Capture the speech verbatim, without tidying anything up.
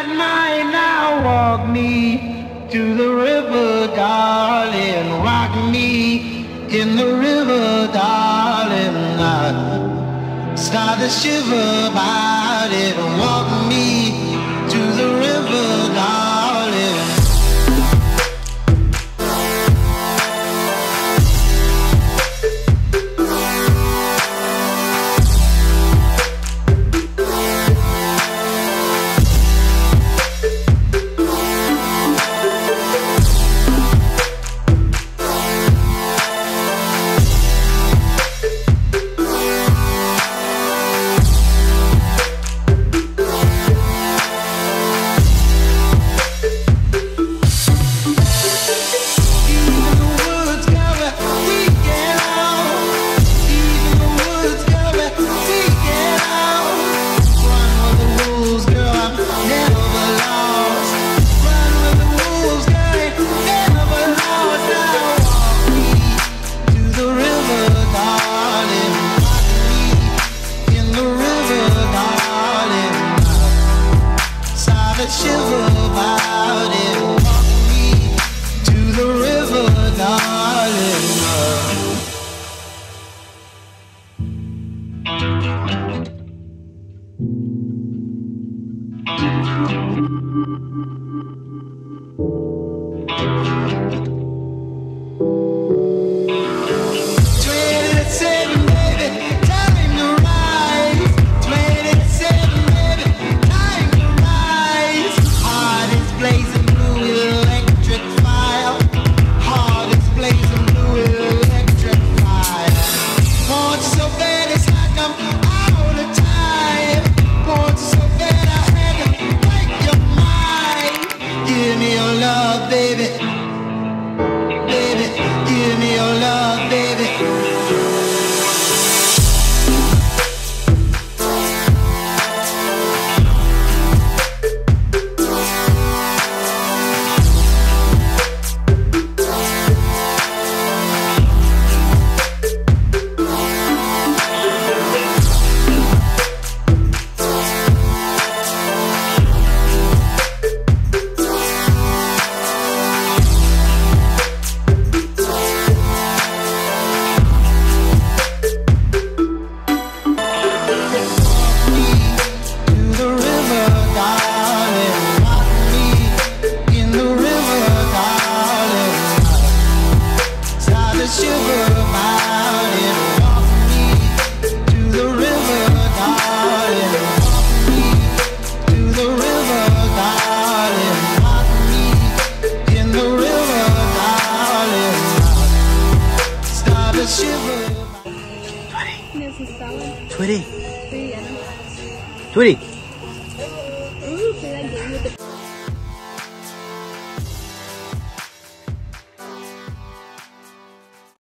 got mine now. Walk me to the river, darling. Rock me in the river, darling. I start to shiver about it. Walk me to the river, darling. Shiver about it. Walk me to the river, darling. twenty-seven, baby, time to rise. twenty-seven, baby, time to rise. Heart is blazing blue, electric fire. Heart is blazing blue, electric fire. Want you so bad, it's like I'm out of time. Want you so bad, I had to break your mind. Give me your love, baby. Baby, give me your love, baby. Shiver about it. Walk me to the river, darling. Walk me to the river, darling. Walk me in the river, darling. Start to shiver. Tweety. Tweety.